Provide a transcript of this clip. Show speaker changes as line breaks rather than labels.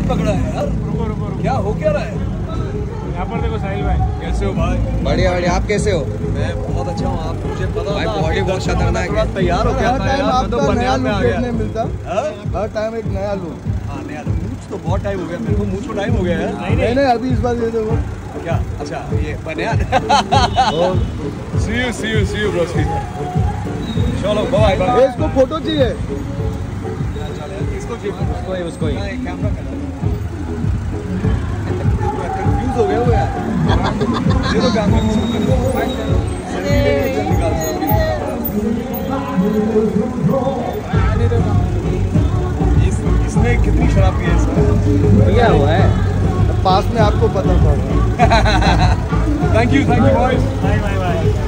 हाथ पकड़ा है यार।
रुको रुको रुको,
क्या हो क्या रहा है?
यहाँ पर देखो साहिल भाई।
कैसे हो भाई?
बढ़िया बढ़िया, आप कैसे हो?
मैं बहुत अच्छा हूँ। आप मुझे पता
भाई
होता,
बॉडी
आपके
बहुत
दर्शनों में
खतरनाक
थोड़ा
है।
तैयार हो गया था यार। मैं तो बनियान में आ गया।
नहीं मिलता
हाँ?
हर टाइम एक नया लुक।
हाँ नया मूछ तो बहुत टाइम हो गया मेरे को। मूछ को टाइम हो गया यार।
नहीं नहीं अभी इस बार दे दो।
क्या? अच्छा ये बनियान। see you bro। चलो बाय बाय।
इसको फोटो चाहिए।
इसको चाहिए?
उसको ही उसको ही।
कैमरा कंफ्यूज हो गया वो यार। ये तो कैमरा इसने कितनी शराब पी है इसमें?
क्या हुआ है?
पास में आपको पता पड़ रहा है।
Thank you boys.
Bye bye bye.